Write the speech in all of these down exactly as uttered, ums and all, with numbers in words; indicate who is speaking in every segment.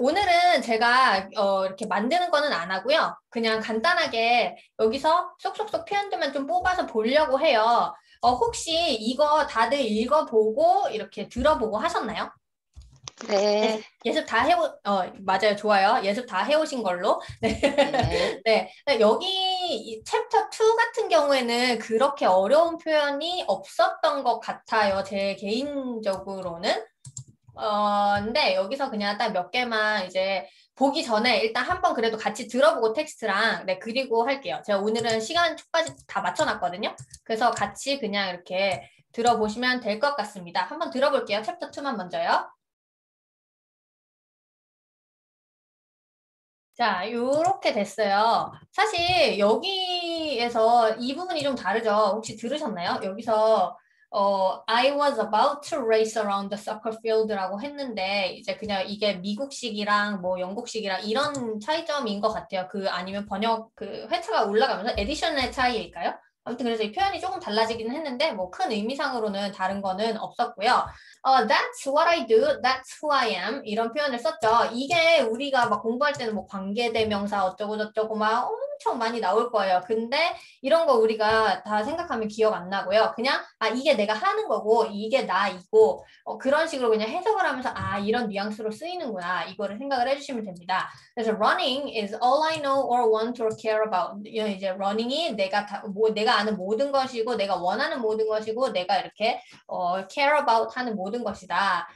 Speaker 1: 오늘은 제가 어, 이렇게 만드는 거는 안 하고요. 그냥 간단하게 여기서 쏙쏙쏙 표현들만 좀 뽑아서 보려고 해요. 어, 혹시 이거 다들 읽어보고 이렇게 들어보고 하셨나요?
Speaker 2: 네.
Speaker 1: 예습 다 해오, 어, 맞아요. 좋아요. 예습 다 해오신 걸로. 네.
Speaker 2: 네.
Speaker 1: 네. 여기 이 챕터 투 같은 경우에는 그렇게 어려운 표현이 없었던 것 같아요. 제 개인적으로는. 어, 근데 여기서 그냥 딱 몇 개만 이제 보기 전에 일단 한번 그래도 같이 들어보고 텍스트랑, 네, 그리고 할게요. 제가 오늘은 시간 초까지 다 맞춰놨거든요. 그래서 같이 그냥 이렇게 들어보시면 될 것 같습니다. 한번 들어볼게요. 챕터 투만 먼저요. 자, 요렇게 됐어요. 사실 여기에서 이 부분이 좀 다르죠. 혹시 들으셨나요? 여기서 어, I was about to race around the soccer field라고 했는데 이제 그냥 이게 미국식이랑 뭐 영국식이랑 이런 차이점인 것 같아요. 그 아니면 번역 그 회차가 올라가면서 에디션의 차이일까요? 아무튼 그래서 이 표현이 조금 달라지긴 했는데 뭐 큰 의미상으로는 다른 거는 없었고요. 어, that's what I do, that's who I am 이런 표현을 썼죠. 이게 우리가 막 공부할 때는 뭐 관계대명사 어쩌고 저쩌고 막 엄청 많이 나올 거예요. 근데 이런 거 우리가 다 생각하면 기억 안 나고요. 그냥 아 이게 내가 하는 거고 이게 나이고 어, 그런 식으로 그냥 해석을 하면서 아 이런 뉘앙스로 쓰이는구나 이거를 생각을 해주시면 됩니다. 그래서 running is all I know or want or care about. 이제 running이 내가 다, 뭐 내가 아는 모든 것이고 내가 원하는 모든 것이고 내가 이렇게 어, care about 하는 모든 것이다.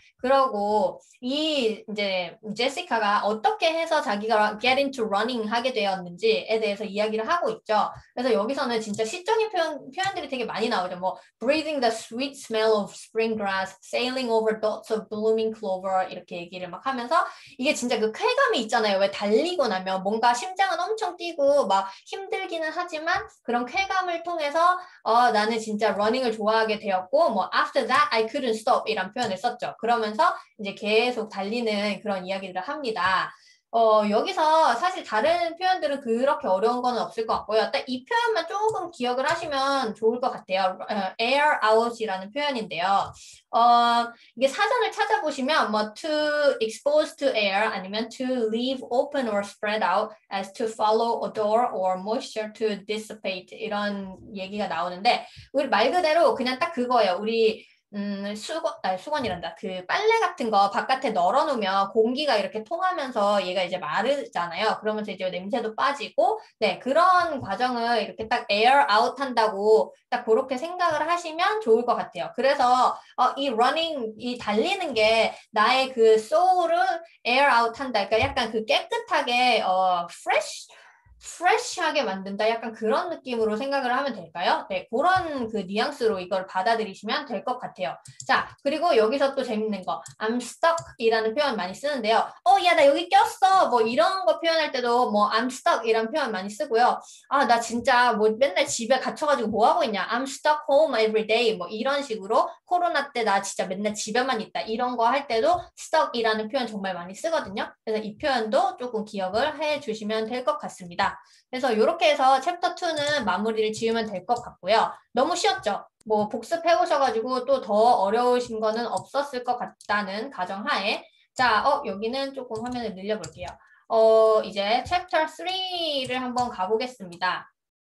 Speaker 1: 그러고 이 이제 제시카가 어떻게 해서 자기가 get into running 하게 되었는지에 대해서 이야기를 하고 있죠. 그래서 여기서는 진짜 시적인 표현, 표현들이 되게 많이 나오죠. 뭐 breathing the sweet smell of spring grass, sailing over dots of blooming clover 이렇게 얘기를 막 하면서 이게 진짜 그 쾌감이 있잖아요. 왜 달리고 나면 뭔가 심장은 엄청 뛰고 막 힘들기는 하지만 그런 쾌감을 통해서 어, 나는 진짜 러닝을 좋아하게 되었고 뭐 after that I couldn't stop 이란 표현을 썼죠. 그러면서 이제 계속 달리는 그런 이야기를 합니다. 어, 여기서 사실 다른 표현들은 그렇게 어려운 거는 없을 것 같고요. 딱 이 표현만 조금 기억을 하시면 좋을 것 같아요. 어, air out이라는 표현인데요. 어, 이게 사전을 찾아보시면 뭐 to expose to air 아니면 to leave open or spread out as to follow odor or moisture to dissipate 이런 얘기가 나오는데 우리 말 그대로 그냥 딱 그거예요. 우리 음, 수건, 아니, 수건이란다. 그 빨래 같은 거 바깥에 널어놓으면 공기가 이렇게 통하면서 얘가 이제 마르잖아요. 그러면서 이제 냄새도 빠지고, 네, 그런 과정을 이렇게 딱 air out 한다고 딱 그렇게 생각을 하시면 좋을 것 같아요. 그래서 어, 이 running, 이 달리는 게 나의 그 soul을 air out 한다. 그러니까 약간 그 깨끗하게, 어, fresh? 프레시하게 만든다 약간 그런 느낌으로 생각을 하면 될까요? 네, 그런 그 뉘앙스로 이걸 받아들이시면 될 것 같아요. 자, 그리고 여기서 또 재밌는 거 I'm stuck 이라는 표현 많이 쓰는데요. 어, 야, 나 여기 꼈어. 뭐 이런 거 표현할 때도 뭐 I'm stuck 이란 표현 많이 쓰고요. 아, 나 진짜 뭐 맨날 집에 갇혀가지고 뭐 하고 있냐. I'm stuck home every day 뭐 이런 식으로 코로나 때 나 진짜 맨날 집에만 있다. 이런 거 할 때도 stuck 이라는 표현 정말 많이 쓰거든요. 그래서 이 표현도 조금 기억을 해 주시면 될 것 같습니다. 그래서 이렇게 해서 챕터 투는 마무리를 지으면 될 것 같고요. 너무 쉬웠죠? 뭐 복습해 오셔가지고 또 더 어려우신 거는 없었을 것 같다는 가정하에 자, 어, 여기는 조금 화면을 늘려볼게요. 어, 이제 챕터 쓰리를 한번 가보겠습니다.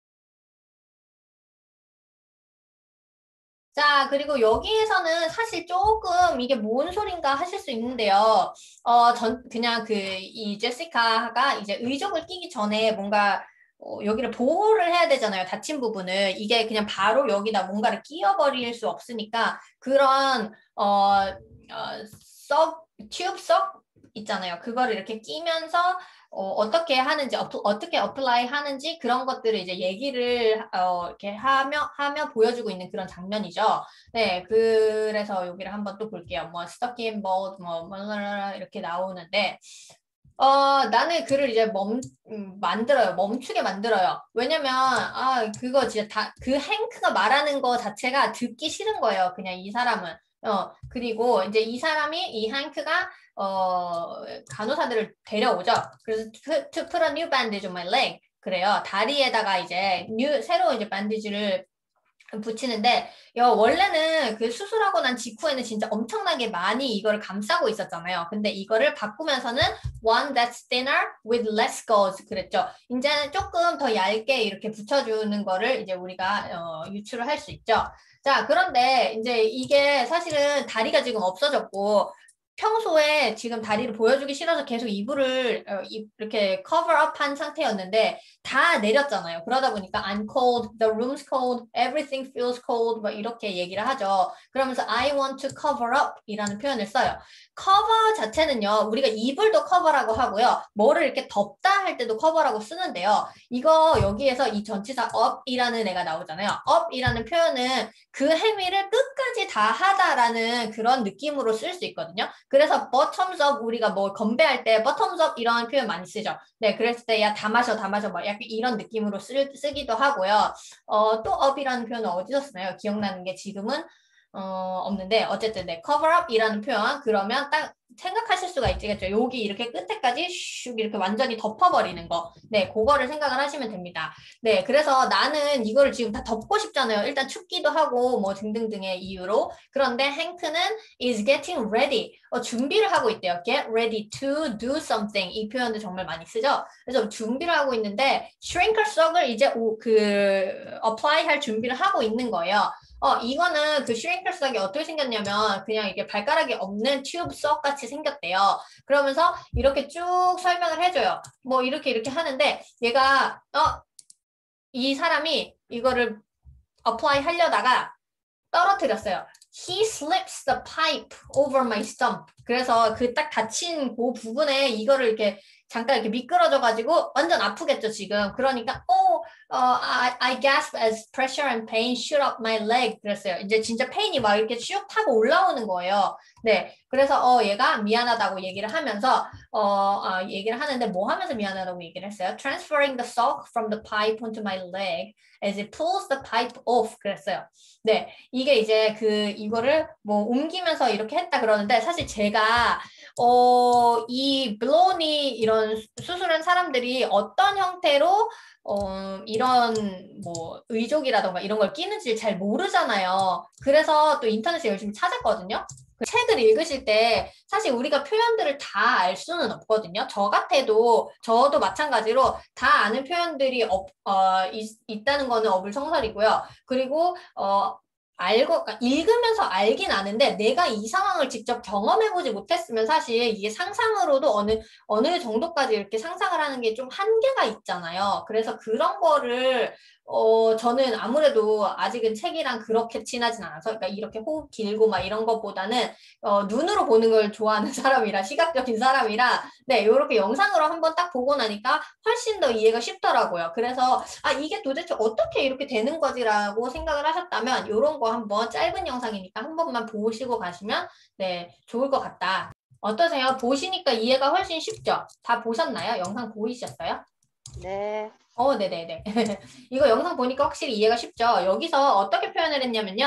Speaker 1: 자, 그리고 여기에서는 사실 조금 이게 뭔 소린가 하실 수 있는데요. 어, 전, 그냥 그, 이 제시카가 이제 의족을 끼기 전에 뭔가, 어, 여기를 보호를 해야 되잖아요. 다친 부분을. 이게 그냥 바로 여기다 뭔가를 끼워버릴 수 없으니까 그런, 어, 어, 썩, 튜브 썩 있잖아요. 그거를 이렇게 끼면서 어, 어떻게 하는지, 어, 어떻게 어플라이 하는지 그런 것들을 이제 얘기를 어, 이렇게 하며 하며 보여주고 있는 그런 장면이죠. 네, 그래서 여기를 한번 또 볼게요. 뭐 stuck in boat, 뭐, 뭐 이렇게 나오는데 어, 나는 글을 이제 멈, 음, 만들어요. 멈추게 만들어요. 왜냐면, 아, 그거 진짜 다, 그 행크가 말하는 거 자체가 듣기 싫은 거예요. 그냥 이 사람은. 어, 그리고 이제 이 사람이, 이 행크가, 어, 간호사들을 데려오죠. 그래서 to, to put a new bandage on my leg. 그래요. 다리에다가 이제, new, 새로 이제 반디지를 붙이는데 여 원래는 그 수술하고 난 직후에는 진짜 엄청나게 많이 이거를 감싸고 있었잖아요. 근데 이거를 바꾸면서는 one that's thinner with less gauze 그랬죠. 이제는 조금 더 얇게 이렇게 붙여주는 거를 이제 우리가 어, 유추를 할 수 있죠. 자, 그런데 이제 이게 사실은 다리가 지금 없어졌고 평소에 지금 다리를 보여주기 싫어서 계속 이불을 어, 이렇게 cover up 한 상태였는데 다 내렸잖아요. 그러다 보니까 I'm cold, the room's cold, everything feels cold 뭐 이렇게 얘기를 하죠. 그러면서 I want to cover up 이라는 표현을 써요. cover 자체는요. 우리가 이불도 cover라고 하고요. 뭐를 이렇게 덮다 할 때도 cover라고 쓰는데요. 이거 여기에서 이 전치사 up이라는 애가 나오잖아요. up이라는 표현은 그 행위를 끝까지 다 하다라는 그런 느낌으로 쓸 수 있거든요. 그래서 bottoms up 우리가 뭐 건배할 때 bottoms up 이런 표현 많이 쓰죠. 네, 그랬을 때 야 다 마셔 다 마셔 막 약간 이런 느낌으로 쓰, 쓰기도 하고요. 어, 또 up이라는 표현은 어디서 쓰나요? 기억나는 게 지금은 어, 없는데 어쨌든 네, cover up이라는 표현 그러면 딱 생각하실 수가 있겠죠. 여기 이렇게 끝에까지 슉 이렇게 완전히 덮어버리는 거. 네, 그거를 생각을 하시면 됩니다. 네, 그래서 나는 이거를 지금 다 덮고 싶잖아요. 일단 춥기도 하고 뭐 등등등의 이유로. 그런데 행크는 is getting ready. 어, 준비를 하고 있대요. get ready to do something. 이 표현도 정말 많이 쓰죠. 그래서 준비를 하고 있는데 shrinker 썩을 이제 오, 그 apply 할 준비를 하고 있는 거예요. 어, 이거는 그 슈링클 썩이 어떻게 생겼냐면 그냥 이게 발가락이 없는 튜브 썩 같이 생겼대요. 그러면서 이렇게 쭉 설명을 해줘요. 뭐 이렇게 이렇게 하는데 얘가 어, 이 사람이 이거를 apply 하려다가 떨어뜨렸어요. He slips the pipe over my stump. 그래서 그 딱 닫힌 그 부분에 이거를 이렇게 잠깐 이렇게 미끄러져가지고 완전 아프겠죠 지금. 그러니까 oh, uh, I, I gasp as pressure and pain shoot up my leg. 그랬어요. 이제 진짜 페인이 막 이렇게 슉 타고 올라오는 거예요. 네, 그래서 어 얘가 미안하다고 얘기를 하면서 어, 어 얘기를 하는데 뭐 하면서 미안하다고 얘기를 했어요? Transferring the sock from the pipe onto my leg as it pulls the pipe off. 그랬어요. 네, 이게 이제 그 이거를 뭐 옮기면서 이렇게 했다 그러는데 사실 제가 어, 이 블로니 이런 수술한 사람들이 어떤 형태로 어, 이런 뭐 의족이라던가 이런 걸 끼는지 잘 모르잖아요. 그래서 또 인터넷에 열심히 찾았거든요. 그 책을 읽으실 때 사실 우리가 표현들을 다 알 수는 없거든요. 저 같아도 저도 마찬가지로 다 아는 표현들이 없, 어, 있, 있다는 거는 어불성설이고요. 그리고 어, 알고, 그러니까 읽으면서 알긴 아는데 내가 이 상황을 직접 경험해보지 못했으면 사실 이게 상상으로도 어느, 어느 정도까지 이렇게 상상을 하는 게 좀 한계가 있잖아요. 그래서 그런 거를, 어, 저는 아무래도 아직은 책이랑 그렇게 친하진 않아서, 그러니까 이렇게 호흡 길고 막 이런 것보다는, 어, 눈으로 보는 걸 좋아하는 사람이라, 시각적인 사람이라, 네, 요렇게 영상으로 한번 딱 보고 나니까 훨씬 더 이해가 쉽더라고요. 그래서, 아, 이게 도대체 어떻게 이렇게 되는 거지라고 생각을 하셨다면, 요런 거 한번 짧은 영상이니까 한 번만 보시고 가시면, 네, 좋을 것 같다. 어떠세요? 보시니까 이해가 훨씬 쉽죠? 다 보셨나요? 영상 보이셨어요?
Speaker 2: 네.
Speaker 1: 어, 네네네. 이거 영상 보니까 확실히 이해가 쉽죠? 여기서 어떻게 표현을 했냐면요.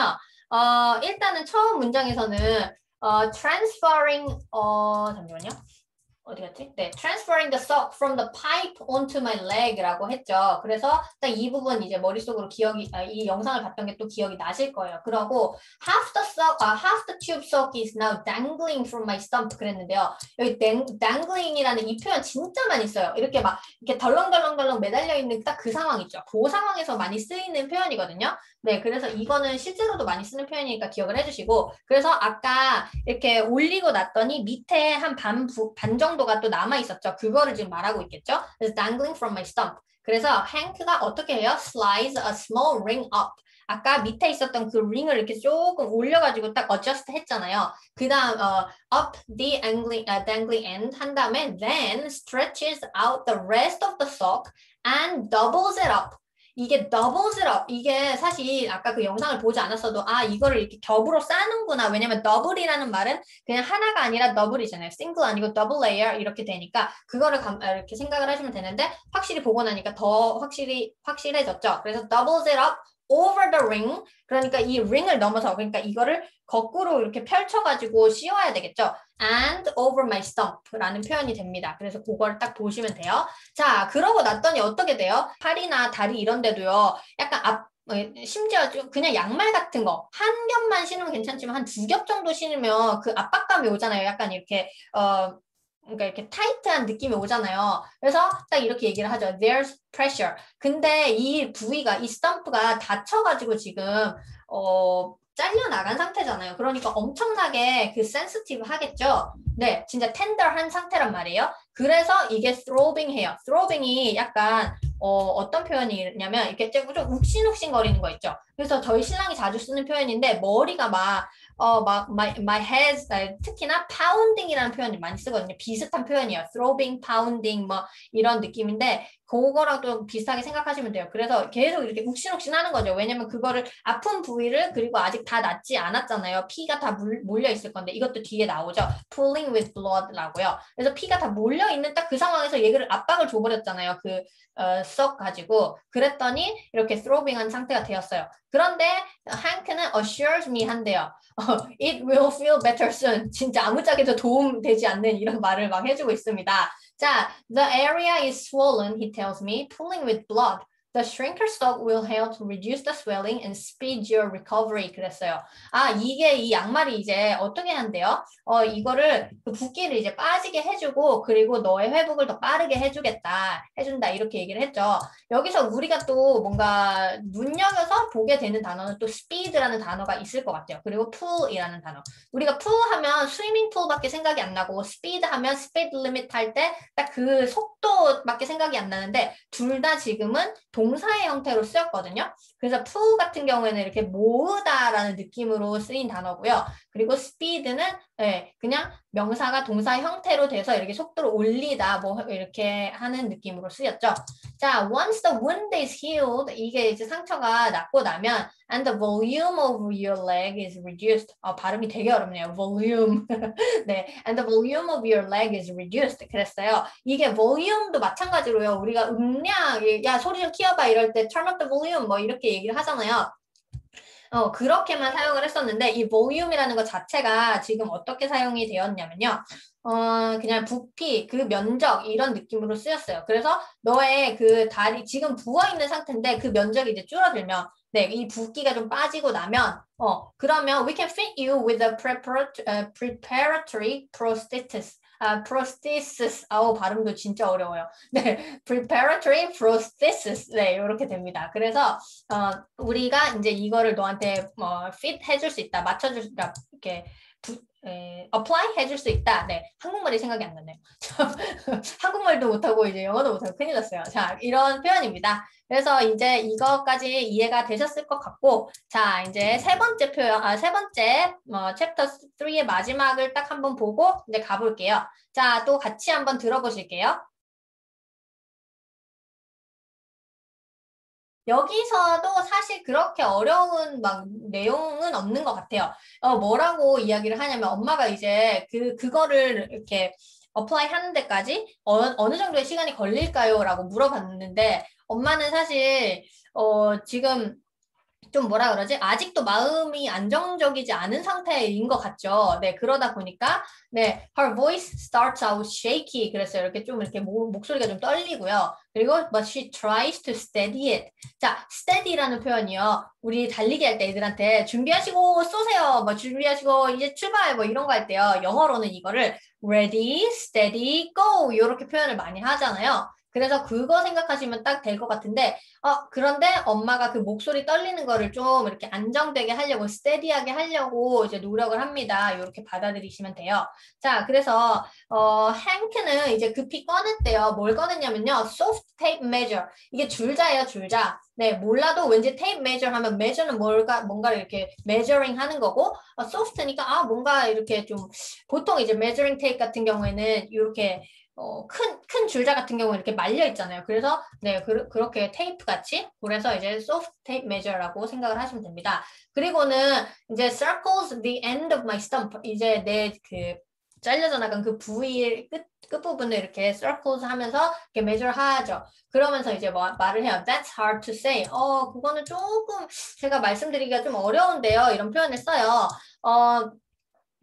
Speaker 1: 어, 일단은 처음 문장에서는 어, transferring, 어, 잠시만요. 어디 갔지? 네, transferring the sock from the pipe onto my leg라고 했죠. 그래서 딱 이 부분 이제 머릿속으로 기억이, 아, 이 영상을 봤던 게 또 기억이 나실 거예요. 그러고 half the sock, 아, half the tube sock is now dangling from my stump 그랬는데요. 여기 dang, dangling이라는 이 표현 진짜 많이 써요. 이렇게 막 이렇게 덜렁덜렁덜렁 매달려 있는 딱 그 상황 있죠. 그 상황에서 많이 쓰이는 표현이거든요. 네, 그래서 이거는 실제로도 많이 쓰는 표현이니까 기억을 해주시고, 그래서 아까 이렇게 올리고 났더니 밑에 한 반 반 정도가 또 남아 있었죠. 그거를 지금 말하고 있겠죠. 그래서 dangling from my stump. 그래서 행크가 어떻게 해요? Slides a small ring up. 아까 밑에 있었던 그 ring을 이렇게 조금 올려가지고 딱 adjust 했잖아요. 그 다음 어, up the angling, uh, dangling end 한 다음에 then stretches out the rest of the sock and doubles it up. 이게 doubles it up. 이게 사실 아까 그 영상을 보지 않았어도 아 이거를 이렇게 겹으로 싸는구나. 왜냐면 double이라는 말은 그냥 하나가 아니라 double이잖아요. single 아니고 double layer 이렇게 되니까 그거를 감, 이렇게 생각을 하시면 되는데 확실히 보고 나니까 더 확실히 확실해졌죠. 그래서 doubles it up over the ring. 그러니까 이 ring을 넘어서 그러니까 이거를 거꾸로 이렇게 펼쳐가지고 씌워야 되겠죠. and over my stump라는 표현이 됩니다. 그래서 그걸 딱 보시면 돼요. 자, 그러고 났더니 어떻게 돼요? 팔이나 다리 이런 데도요. 약간 앞 뭐 심지어 좀 그냥 양말 같은 거 한 겹만 신으면 괜찮지만 한 두 겹 정도 신으면 그 압박감이 오잖아요. 약간 이렇게 어 그러니까 이렇게 타이트한 느낌이 오잖아요. 그래서 딱 이렇게 얘기를 하죠. There's pressure. 근데 이 부위가 이 스탬프가 다쳐가지고 지금 어 잘려 나간 상태잖아요. 그러니까 엄청나게 그 센시티브 하겠죠. 네, 진짜 텐더한 상태란 말이에요. 그래서 이게 throbbing해요. throbbing이 약간 어, 어떤 표현이냐면 이렇게 좀 욱신욱신 거리는 거 있죠. 그래서 저희 신랑이 자주 쓰는 표현인데 머리가 막 어, 막 my, my head 특히나 pounding이라는 표현을 많이 쓰거든요. 비슷한 표현이에요. throbbing, pounding 뭐 이런 느낌인데 그거랑 좀 비슷하게 생각하시면 돼요. 그래서 계속 이렇게 욱신욱신 하는 거죠. 왜냐면 그거를 아픈 부위를 그리고 아직 다 낫지 않았잖아요. 피가 다 물, 몰려 있을 건데 이것도 뒤에 나오죠. pooling with blood라고요. 그래서 피가 다 몰려 있는 딱 그 상황에서 얘를 압박을 줘버렸잖아요. 그 어, 썩 가지고 그랬더니 이렇게 throbbing한 상태가 되었어요. 그런데 han크는 assures me 한대요. It will feel better soon. 진짜 아무짝에도 도움 되지 않는 이런 말을 막 해주고 있습니다. 자, the area is swollen, he tells me, pooling with blood. The shrinker sock will help to reduce the swelling and speed your recovery. 그랬어요. 아, 이게 이 양말이 이제 어떻게 한대요? 어, 이거를 그 붓기를 이제 빠지게 해주고 그리고 너의 회복을 더 빠르게 해주겠다, 해준다 이렇게 얘기를 했죠. 여기서 우리가 또 뭔가 눈여겨서 보게 되는 단어는 또 speed라는 단어가 있을 것 같아요. 그리고 pool이라는 단어. 우리가 pool 하면 스위밍 풀밖에 생각이 안 나고 speed 하면 speed limit 할 때 딱 그 속도밖에 생각이 안 나는데 둘 다 지금은 동사의 형태로 쓰였거든요. 그래서 pool 같은 경우에는 이렇게 모으다라는 느낌으로 쓰인 단어고요. 그리고 speed는 네, 그냥 명사가 동사 형태로 돼서 이렇게 속도를 올리다 뭐 이렇게 하는 느낌으로 쓰였죠. 자, once the wound is healed, 이게 이제 상처가 낫고 나면 and the volume of your leg is reduced. 어, 발음이 되게 어렵네요. volume. 네, and the volume of your leg is reduced. 그랬어요. 이게 volume도 마찬가지로요. 우리가 음량, 야 소리 좀 키워봐 이럴 때 turn up the volume 뭐 이렇게 얘기를 하잖아요. 어, 그렇게만 사용을 했었는데 이 volum이라는 것 자체가 지금 어떻게 사용이 되었냐면요. 어, 그냥 부피, 그 면적 이런 느낌으로 쓰였어요. 그래서 너의 그 다리 지금 부어있는 상태인데 그 면적이 이제 줄어들면 네, 이 붓기가 좀 빠지고 나면 어, 그러면 we can fit you with a preparatory, uh, preparatory prosthesis. 아, prosthesis. 아우, 발음도 진짜 어려워요. 네, preparatory prosthesis. 네, 이렇게 됩니다. 그래서 어, 우리가 이제 이거를 너한테 뭐 fit 해줄 수 있다, 맞춰줄 수 있다, 이렇게 부, 에, apply 해줄 수 있다. 네, 한국말이 생각이 안 나네요. 한국말도 못하고 이제 영어도 못하고 큰일 났어요. 자, 이런 표현입니다. 그래서 이제 이거까지 이해가 되셨을 것 같고, 자, 이제 세 번째 표현, 아, 세 번째 뭐 챕터 삼의 마지막을 딱 한번 보고 이제 가볼게요. 자, 또 같이 한번 들어보실게요. 여기서도 사실 그렇게 어려운 막 내용은 없는 것 같아요. 어, 뭐라고 이야기를 하냐면 엄마가 이제 그, 그거를 이렇게 어플라이 하는 데까지 어, 어느 정도의 시간이 걸릴까요? 라고 물어봤는데 엄마는 사실 어, 지금 좀 뭐라 그러지? 아직도 마음이 안정적이지 않은 상태인 것 같죠. 네, 그러다 보니까 네, her voice starts out shaky. 그래서 이렇게 좀 이렇게 모, 목소리가 좀 떨리고요. 그리고 but she tries to steady it. 자, steady라는 표현이요. 우리 달리기 할 때 애들한테 준비하시고 쏘세요. 뭐 준비하시고 이제 출발 뭐 이런 거 할 때요. 영어로는 이거를 ready, steady, go 이렇게 표현을 많이 하잖아요. 그래서 그거 생각하시면 딱 될 것 같은데 어 그런데 엄마가 그 목소리 떨리는 거를 좀 이렇게 안정되게 하려고 스테디하게 하려고 이제 노력을 합니다. 이렇게 받아들이시면 돼요. 자, 그래서 어 행크는 이제 급히 꺼냈대요. 뭘 꺼냈냐면요. soft tape measure. 이게 줄자예요, 줄자. 네, 몰라도 왠지 tape measure 하면 measure는 뭘까 뭔가를 이렇게 measuring 하는 거고 어, soft니까 아 뭔가 이렇게 좀 보통 이제 measuring tape 같은 경우에는 이렇게 어, 큰, 큰 줄자 같은 경우는 이렇게 말려 있잖아요. 그래서, 네, 그, 그렇게 테이프 같이. 그래서 이제 soft tape measure라고 생각을 하시면 됩니다. 그리고는 이제 circles the end of my stump. 이제 내 그, 잘려져 나간 그 부위 끝, 끝부분을 이렇게 circles 하면서 이렇게 measure 하죠. 그러면서 이제 뭐, 말을 해요. That's hard to say. 어, 그거는 조금 제가 말씀드리기가 좀 어려운데요. 이런 표현을 써요. 어,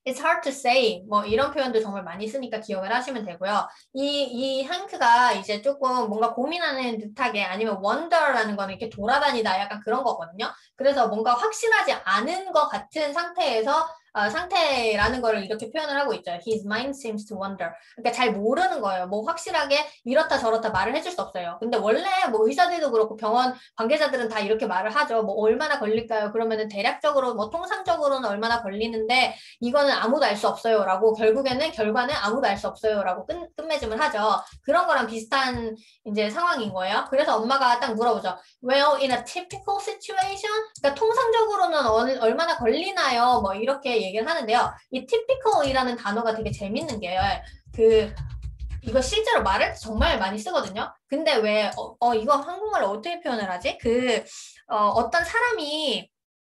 Speaker 1: It's hard to say. 뭐 이런 표현도 정말 많이 쓰니까 기억을 하시면 되고요. 이, 이 han크가 이제 조금 뭔가 고민하는 듯하게 아니면 wonder라는 거는 이렇게 돌아다니다 약간 그런 거거든요. 그래서 뭔가 확실하지 않은 것 같은 상태에서 어, 상태라는 거를 이렇게 표현을 하고 있죠. His mind seems to wander. 그러니까 잘 모르는 거예요. 뭐 확실하게 이렇다 저렇다 말을 해줄 수 없어요. 근데 원래 뭐 의사들도 그렇고 병원 관계자들은 다 이렇게 말을 하죠. 뭐 얼마나 걸릴까요? 그러면은 대략적으로 뭐 통상적으로는 얼마나 걸리는데 이거는 아무도 알 수 없어요. 라고 결국에는 결과는 아무도 알 수 없어요. 라고 끝, 끝맺음을 하죠. 그런 거랑 비슷한 이제 상황인 거예요. 그래서 엄마가 딱 물어보죠. Well, in a typical situation? 그러니까 통상적으로는 얼, 얼마나 걸리나요? 뭐 이렇게 얘기를 하는데요. 이 typical이라는 단어가 되게 재밌는 게 그 이거 실제로 말할 때 정말 많이 쓰거든요. 근데 왜 어, 어 이거 한국말로 어떻게 표현을 하지? 그 어, 어떤 사람이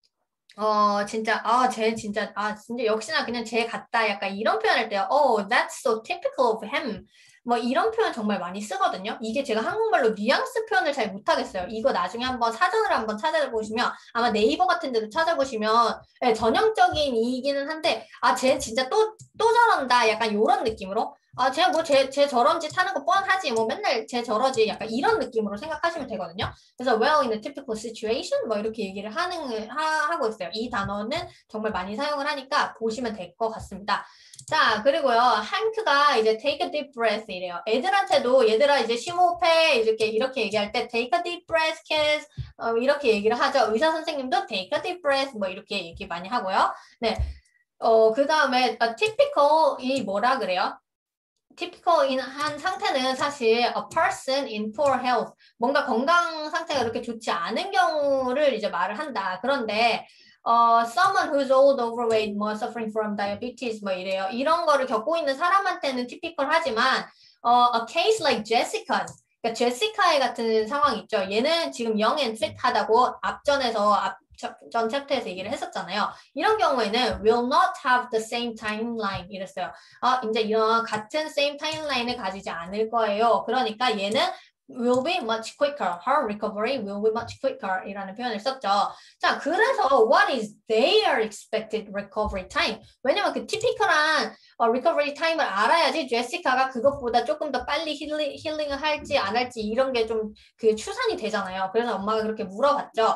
Speaker 1: 어 진짜 아 쟤 진짜 아 진짜 역시나 그냥 쟤 같다 약간 이런 표현할 때요. Oh, that's so typical of him. 뭐 이런 표현 정말 많이 쓰거든요. 이게 제가 한국말로 뉘앙스 표현을 잘 못하겠어요. 이거 나중에 한번 사전을 한번 찾아보시면 아마 네이버 같은 데도 찾아보시면 네, 전형적인 이기는 한데 아 쟤 진짜 또 또 저런다 약간 이런 느낌으로 아 쟤 뭐 쟤 쟤 저런 짓 하는 거 뻔하지 뭐 맨날 쟤 저러지 약간 이런 느낌으로 생각하시면 되거든요. 그래서 well in a typical situation 뭐 이렇게 얘기를 하는 하, 하고 있어요. 이 단어는 정말 많이 사용을 하니까 보시면 될 것 같습니다. 자 그리고요 han크가 이제 take a deep breath 이래요. 애들한테도 얘들아 이제 심호흡해 이렇게 이렇게 얘기할 때 take a deep breath kids 어, 이렇게 얘기를 하죠. 의사 선생님도 take a deep breath 뭐 이렇게 얘기 많이 하고요. 네. 어, 그 다음에 어, typical이 뭐라 그래요? typical인 한 상태는 사실 a person in poor health 뭔가 건강 상태가 그렇게 좋지 않은 경우를 이제 말을 한다. 그런데 어, someone who's old, overweight, 뭐 suffering from diabetes 뭐 이래요. 이런 거를 겪고 있는 사람한테는 typical 하지만 어, a case like Jessica 그러니까 제시카의 같은 상황 있죠. 얘는 지금 young and fit 하다고 앞전에서 앞, 전 챕터에서 얘기를 했었잖아요. 이런 경우에는 will not have the same timeline 이랬어요. 아, 이제 이런 같은 same timeline을 가지지 않을 거예요. 그러니까 얘는 will be much quicker. Her recovery will be much quicker 이라는 표현을 썼죠. 자, 그래서 what is their expected recovery time? 왜냐면 그 typical한 어, recovery time을 알아야지 제시카가 그것보다 조금 더 빨리 힐링, 힐링을 할지 안 할지 이런 게 좀 그 추산이 되잖아요. 그래서 엄마가 그렇게 물어봤죠.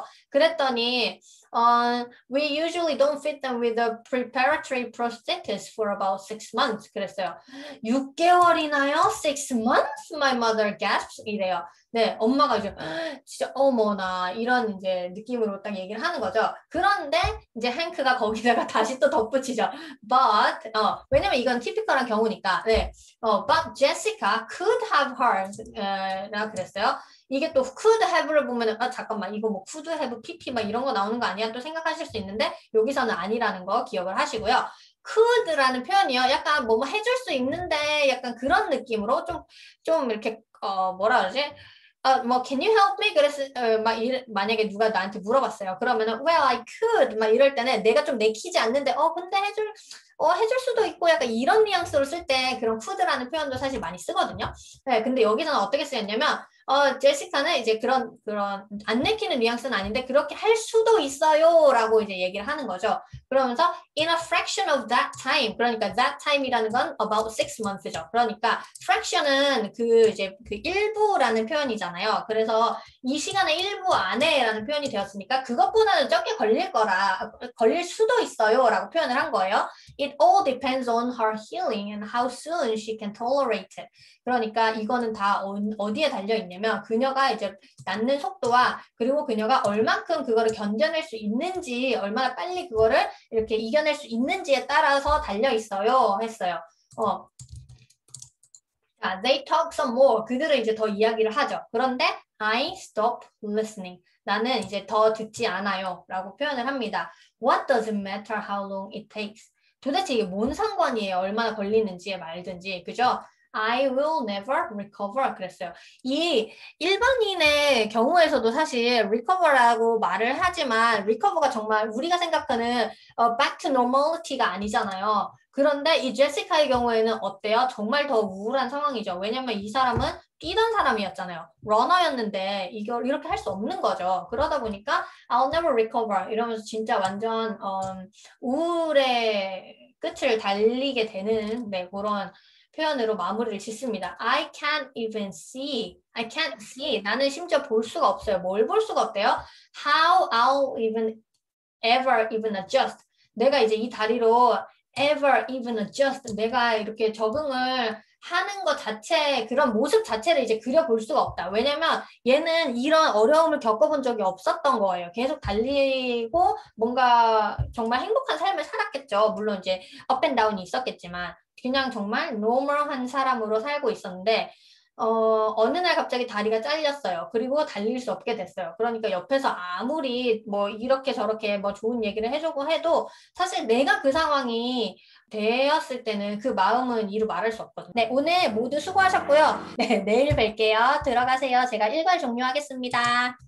Speaker 1: 그랬더니 Uh, we usually don't fit them with a preparatory prosthesis for about six months. 그랬어요. 육 개월이나요? six months? My mother gasps. 이래요. 네, 엄마가 이제 진짜 어머나 이런 이제 느낌으로 딱 얘기를 하는 거죠. 그런데 이제 행크가 거기다가 다시 또 덧붙이죠. But 어, 왜냐면 이건 티피컬한 경우니까. 네, 어, but Jessica could have hers. 에, 라 그랬어요. 이게 또 could have를 보면은 아 잠깐만 이거 뭐 could have pp 막 이런 거 나오는 거 아니야 또 생각하실 수 있는데 여기서는 아니라는 거 기억을 하시고요. could라는 표현이요. 약간 뭐 해줄 수 있는데 약간 그런 느낌으로 좀 좀 이렇게 어 뭐라 그러지? 어, 뭐 can you help me? 그래서 어, 막 이, 만약에 누가 나한테 물어봤어요. 그러면은 well I could 막 이럴 때는 내가 좀 내키지 않는데 어 근데 해줄 어 해줄 수도 있고 약간 이런 뉘앙스로 쓸 때 그런 could라는 표현도 사실 많이 쓰거든요. 네, 근데 여기서는 어떻게 쓰였냐면 어, 제시카는 이제 그런, 그런, 안 내키는 뉘앙스는 아닌데, 그렇게 할 수도 있어요. 라고 이제 얘기를 하는 거죠. 그러면서, in a fraction of that time. 그러니까, that time이라는 건 about six months죠. 그러니까, fraction은 그 이제 그 일부라는 표현이잖아요. 그래서, 이 시간의 일부 안에라는 표현이 되었으니까, 그것보다는 적게 걸릴 거라, 걸릴 수도 있어요. 라고 표현을 한 거예요. It all depends on her healing and how soon she can tolerate it. 그러니까 이거는 다 어디에 달려있냐면 그녀가 이제 낫는 속도와 그리고 그녀가 얼만큼 그거를 견뎌낼 수 있는지 얼마나 빨리 그거를 이렇게 이겨낼 수 있는지에 따라서 달려있어요 했어요. 어. 자, they talk some more. 그들은 이제 더 이야기를 하죠. 그런데 I stop listening. 나는 이제 더 듣지 않아요 라고 표현을 합니다. What does it matter how long it takes? 도대체 이게 뭔 상관이에요? 얼마나 걸리는지에 말든지. 그죠? I will never recover 그랬어요. 이 일반인의 경우에서도 사실 recover라고 말을 하지만 recover가 정말 우리가 생각하는 어, back to normality가 아니잖아요. 그런데 이 제시카의 경우에는 어때요? 정말 더 우울한 상황이죠. 왜냐면 이 사람은 뛰던 사람이었잖아요. 러너였는데 이걸 이렇게 할 수 없는 거죠. 그러다 보니까 I'll never recover 이러면서 진짜 완전 어, 우울에 끝을 달리게 되는 네, 그런 표현으로 마무리를 짓습니다. I can't even see. I can't see. 나는 심지어 볼 수가 없어요. 뭘 볼 수가 없대요? How I'll even ever even adjust. 내가 이제 이 다리로 ever even adjust. 내가 이렇게 적응을 하는 것 자체, 그런 모습 자체를 이제 그려볼 수가 없다. 왜냐면 얘는 이런 어려움을 겪어본 적이 없었던 거예요. 계속 달리고 뭔가 정말 행복한 삶을 살았겠죠. 물론 이제 업 앤 다운이 있었겠지만 그냥 정말 노멀한 사람으로 살고 있었는데 어, 어느 날 갑자기 다리가 잘렸어요. 그리고 달릴 수 없게 됐어요. 그러니까 옆에서 아무리 뭐 이렇게 저렇게 뭐 좋은 얘기를 해주고 해도 사실 내가 그 상황이 되었을 때는 그 마음은 이루 말할 수 없거든요. 네, 오늘 모두 수고하셨고요. 네, 내일 뵐게요. 들어가세요. 제가 일괄 종료하겠습니다.